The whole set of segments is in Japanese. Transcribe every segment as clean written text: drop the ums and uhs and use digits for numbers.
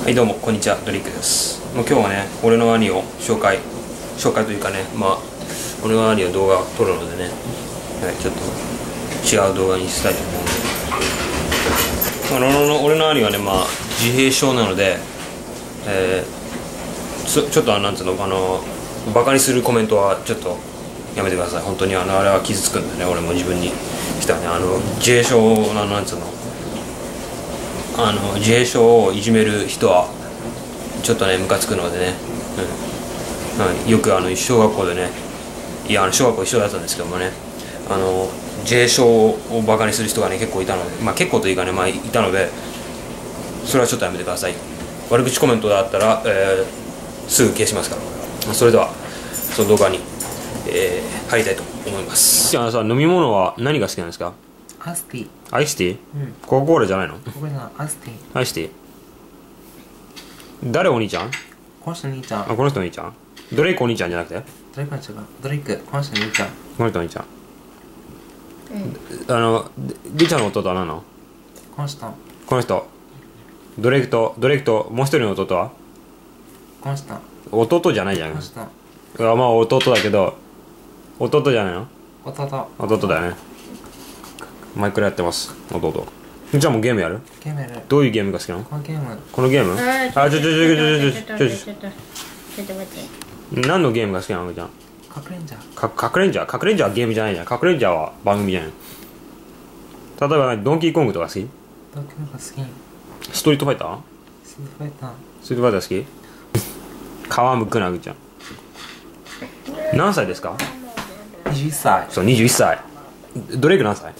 はい、どうもこんにちは、ドリックです。もう今日はね、俺の兄を紹介というかね、俺の兄の動画を撮るのでね、はい、ちょっと違う動画にしたいと思うんで、俺の兄はね、自閉症なので、ちょっとなんつうの、バカにするコメントはちょっとやめてください。本当にあれは傷つくんでね、俺も自分にしたらね、自閉症な、なんつうの、自閉症をいじめる人はちょっとねムカつくのでね、よく小学校でね、小学校一緒だったんですけどもね、自閉症をバカにする人がね結構いたので、結構というかね、いたので、それはちょっとやめてください。悪口コメントだったら、すぐ消しますから。それではその動画に、入りたいと思います。じゃあさ、飲み物は何が好きなんですか？ アイスティー。 アイスティー？コカ・コーラじゃないの？ これがアイスティー。 アイスティー。誰お兄ちゃん？ この人兄ちゃん。 この人お兄ちゃん？ドレイクお兄ちゃんじゃなくて？ ドレイクは違う。ドレイク、この人兄ちゃん。 この人お兄ちゃん。リちゃんの弟は何なの？ この人。 この人。ドレイクともう一人の弟は？ この人。 弟じゃないじゃん。 この人。 弟だけど、弟じゃないの？弟だよね。マイクラやってます、弟。じゃあもうゲームやる？ ゲームやる。 どういうゲームが好きなの？ このゲーム。 このゲーム？ ちょっと待って。 何のゲームが好きなのじゃん？ かくれんじゃ。 かくれんじゃはゲームじゃないじゃん。かくれんじゃは番組じゃない。例えばドンキーコングとか好き？ ドンキーコングが好き。 ストリートファイター？ ストリートファイター。 ストリートファイター好き？皮むくなぐちゃん。何歳ですか 21歳。 そう、21歳。ドレイク何歳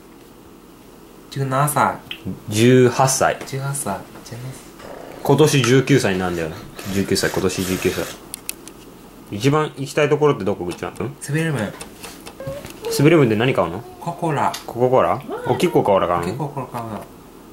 17歳。 18歳。 18歳。 今年19歳になんだよ。19歳、今年19歳。一番行きたいところってどこぐちゃん？ セブンイレブン。 セブンイレブンで何買うの？ コカ・コーラ。 コカ・コーラ？大きいコカ・コーラ買うの？ 結構コカ・コーラ買うの。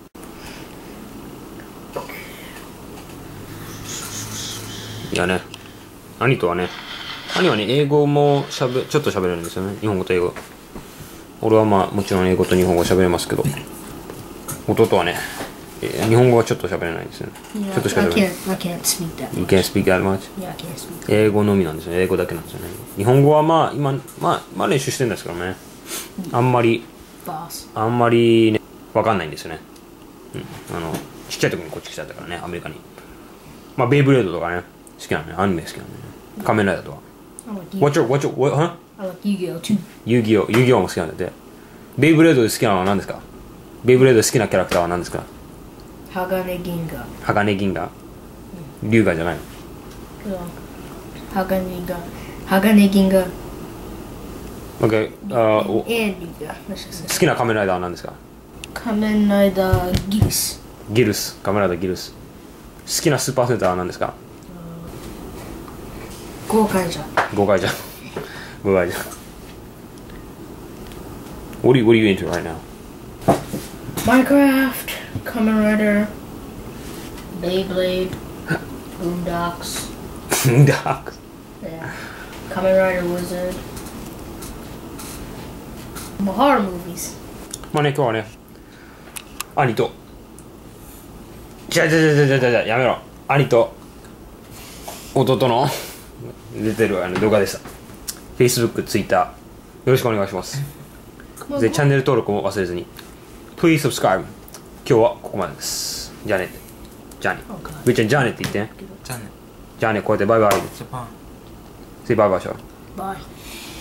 いやね、兄はね、英語もちょっと喋れるんですよね。日本語と英語。俺はもちろん英語と日本語喋れますけど、弟はね、日本語はちょっと喋れないんですよね。ちょっとしか喋れない。 I can't speak that. You can't speak that much? Yeah, I can't speak. 英語のみなんですよね。英語だけなんですよね。日本語は今、練習してるんですけどね。あんまりね、わかんないんですよね。ちっちゃい時にこっち来ちゃったからね、アメリカに。ベイブレードとかね、好きなのね。アニメ好きなのね。仮面ライダーとか。 What? I like Yu-Gi-Oh too. 遊戯王も好きなんだって。ベイブレードで好きなのは何ですか？ベイブレードで好きなキャラクターは何ですか？ Hagane Ginga. 鋼銀河？龍河じゃないの？ Hagane Ginga. Okay. And Ginga. 好きな仮面ライダーは何ですか？ Kamen Rider Geese. ギルス。仮面ライダーギルス。好きなスーパーセンターは何ですか？ 豪快じゃん。 誤解じゃん。What are you into right now? Minecraft, Kamen Rider, Beyblade, Boondocks. Boondocks. Yeah. Kamen Rider Wizard. Horror movies. 今日はね、兄とやめろ。兄と弟の出てる動画でした。Facebook、Twitter よろしくお願いします。で、チャンネル登録も忘れずに。Please subscribe。今日はここまでです。じゃあね。じゃあね。ぶーちゃん、じゃあねって言ってね。 じゃあね。 じゃあね、こうやってバイバイ。 ジャパン。 Say バイバイしよう。 Bye.